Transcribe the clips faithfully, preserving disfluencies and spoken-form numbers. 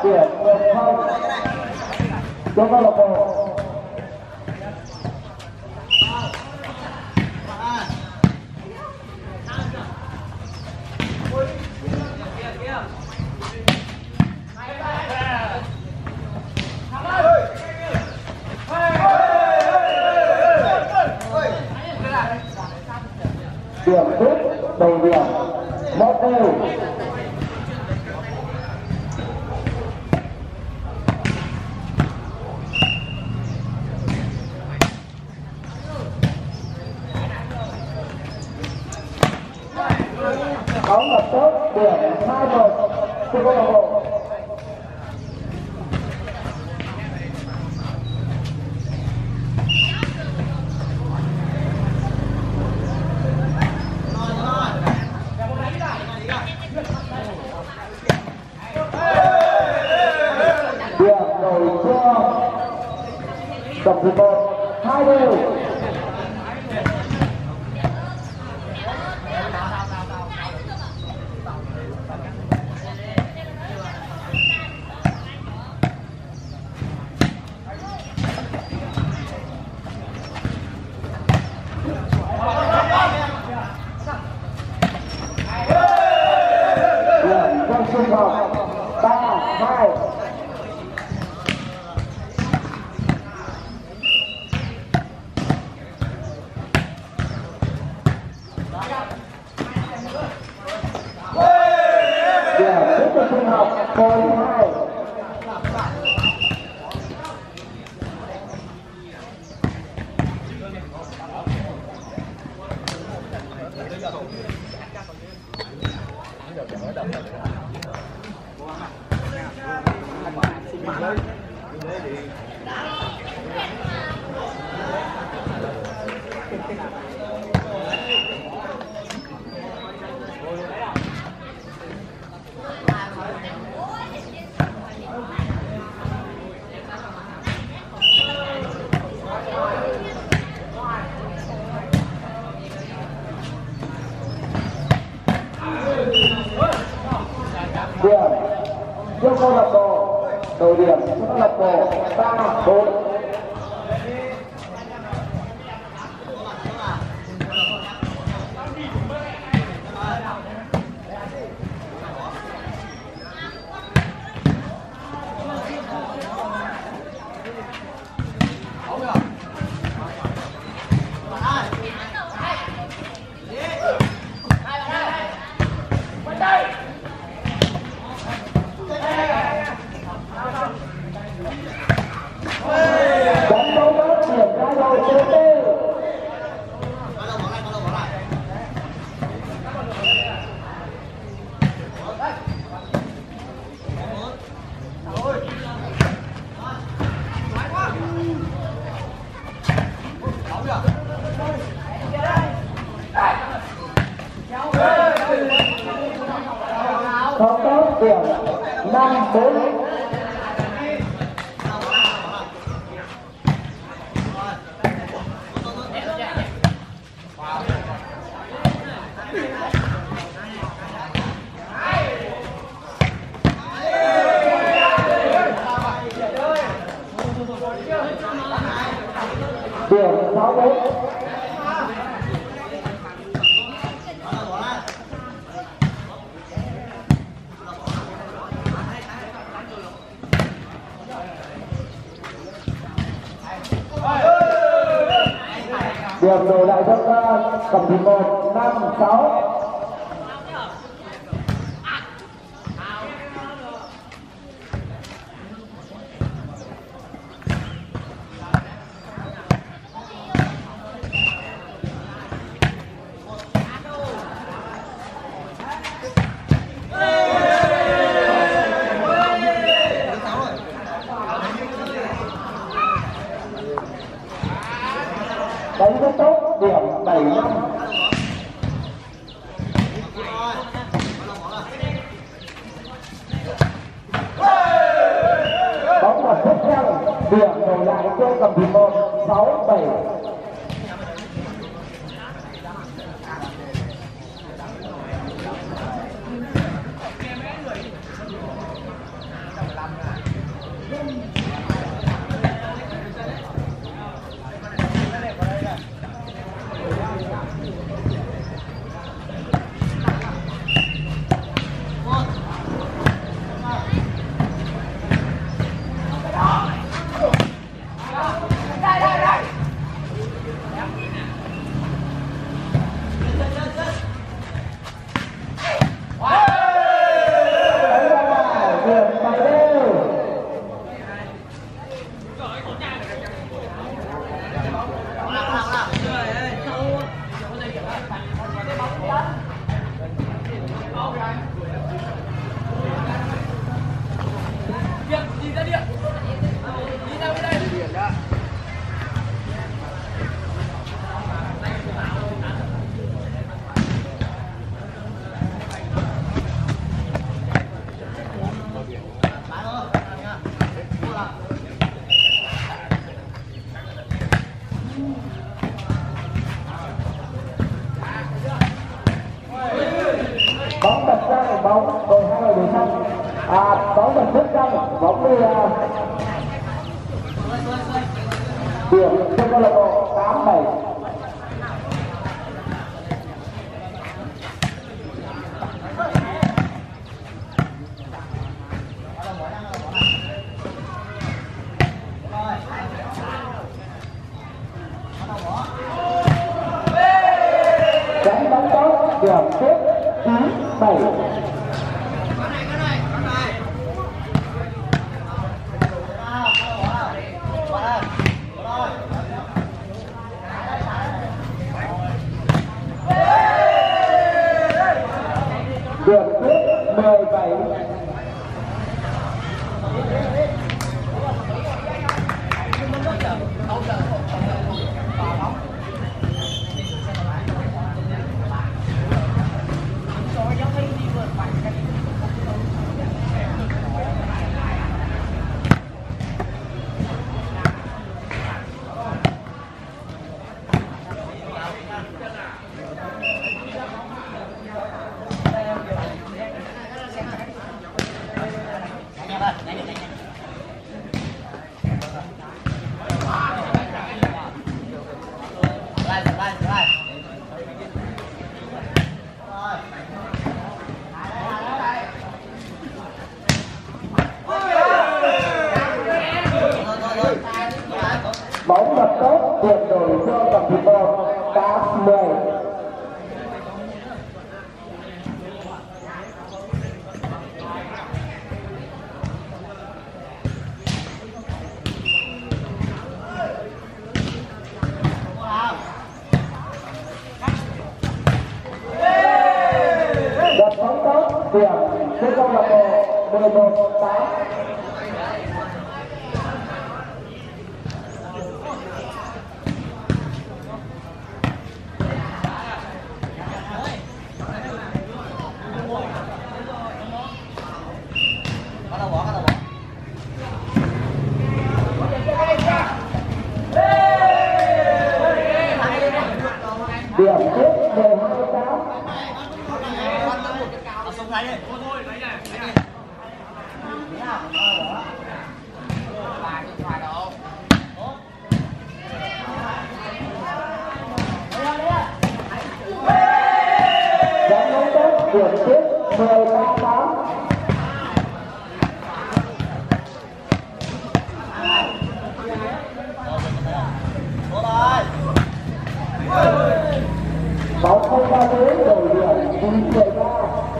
điểm một không cho câu lạc bộ. Điểm rút đầu điểm một đều. Bóng lập tốt điểm hai một cho câu lạc bộ. Tổng số một hai đều. Điểm trong trung học ba hai. Bốn hai. Điểm cho câu lạc bộ, đầu điểm cho câu lạc bộ ba bốn. Không tốt điểm năm bốn. Điểm sáu bốn. Điểm đổi lại cho cầm thủ một năm sáu. Đánh rất tốt, điểm bảy năm. Bóng vào tiếp theo, điểm đổi lại cho cầm thủ một sáu bảy. Hãy subscribe cho kênh Ghiền Mì Gõ để không bỏ lỡ những video hấp dẫn. bóng đặt ra bóng đội hai người đội xanh, à bóng đặt rất căng, bóng đi à, điểm cho câu lạc bộ tám bảy. Đánh bóng tốt, điểm tiếp chín bảy. Điểm tiếp mười bảy. Bóng đập tốt, điểm đổi cho cặp thủ một tám mười. Đập bóng tốt, điểm cho câu lạc bộ mười một tám. Điểm tiếp mười hai tám. Đánh bóng tốt, điểm tiếp mười ba tám. Bóng không ra tới đổi điểm chín mười ba.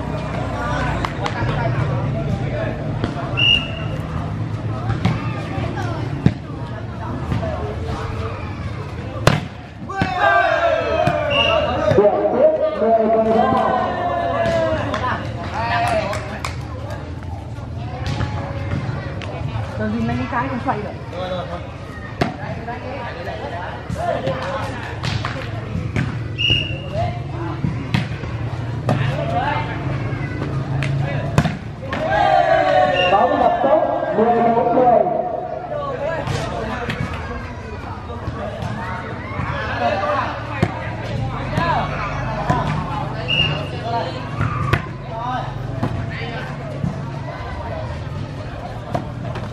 Điểm tiếp mười mười ba. Rồi vì mấy cái không xoay được. Bóng đập tốt mười bốn mười.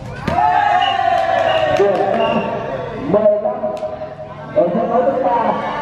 Điểm năm mười lăm ở trận đấu thứ ba.